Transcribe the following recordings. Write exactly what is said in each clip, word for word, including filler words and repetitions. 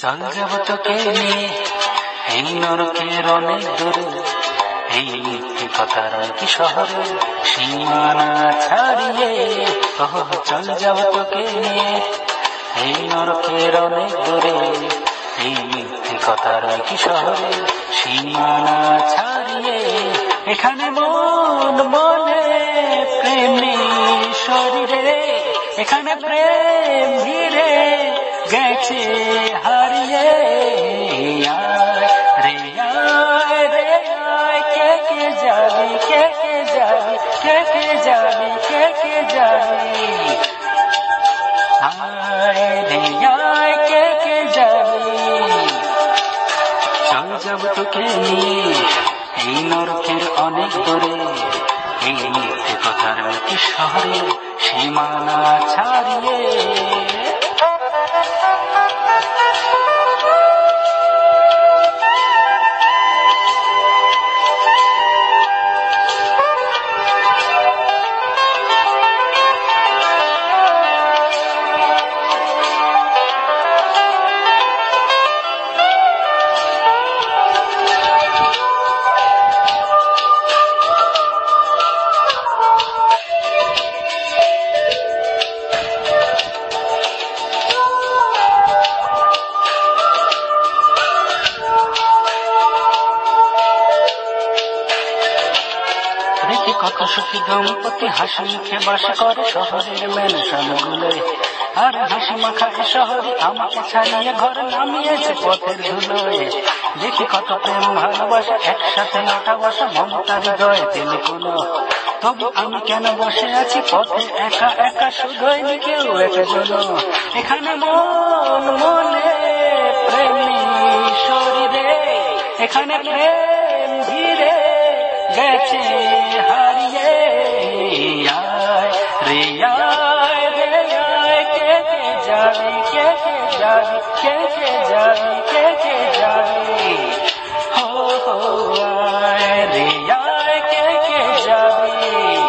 চল যাব তোকে নিয়ে এই নরকের অনেক দূরে, এই মিথ্যে কথার কি শহরে সীমানা ছাড়িয়ে। চল যাব তোকে নিয়ে এই নরকের অনেক দূরে, এই মিথ্যে কথার কি শহরে সীমানা ছাড়িয়ে। এখানে মন মনে প্রেম নেই শরীরে, এখানে প্রেম ধীরে গেছে হারিয়ে। রে আয় রে আয়, কে কে যাবি কে কে যাবি কে কে যাবি কে কে যাবি। আয় রে আয়, কে কে যাবি। চল যাব তোকে নিয়ে এই নরকের অনেক দূরে, এই মিথ্যে কথার কি শহরে সীমানা ছাড়িয়ে। কত সুখী দম্পতি হাসি মুখে বাস করে শহরের ম্যানশন গুলোয়, আর হাসি মাখা শহরে আমাকে ছাড়িয়ে ঘরে নামিয়েছে পথের ধুলোয়। দেখি কত প্রেম ভালোবাসা একসাথে লটা বসা মমতার হৃদয় তেলে কোনো, তবু আমি কেন বসে আছি পথে একা একা, শুধুই কেউ একজন। এখানে মন মনে প্রেম শরীরে, এখানে প্রেম ধীরে গেছে হারিয়ে। আয় রে আয় রে আয়, কে কে যাবি কে কে যাবি কে কে যাবি কে কে যাবি। হো হো আয় রে আয়, কে কে যাবি।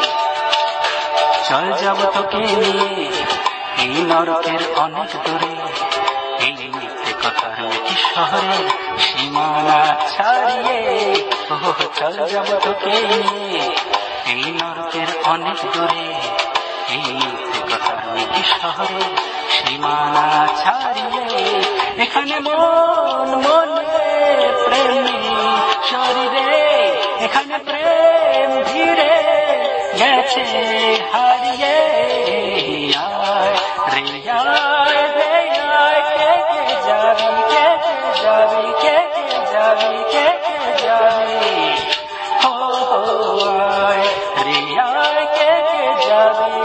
চল যাব তোকে নিয়ে এই নরকের অনেক দূরে, এই মিথ্যে কথার কি শহরে সীমানা ছাড়িয়ে। চল যাব তোকে নিয়ে এই নরকের অনেক দূরে, এই মিথ্যে কথার কি শহরে সীমানা ছাড়িয়ে। এখানে মন মনে প্রেম শরীরে, এখানে প্রেম ধীরে গেছে হারিয়ে। আয় রে আয় রে আয়, কে কে যাবি কে কে যাবি কে কে যাবি কে কে যাবি। হো হো আয় রে আয়, কে কে যাবি।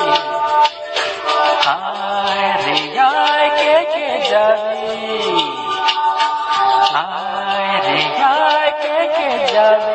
আয় রে আয়, কে কে যাবি। আয় রে আয়, কে কে যাবি।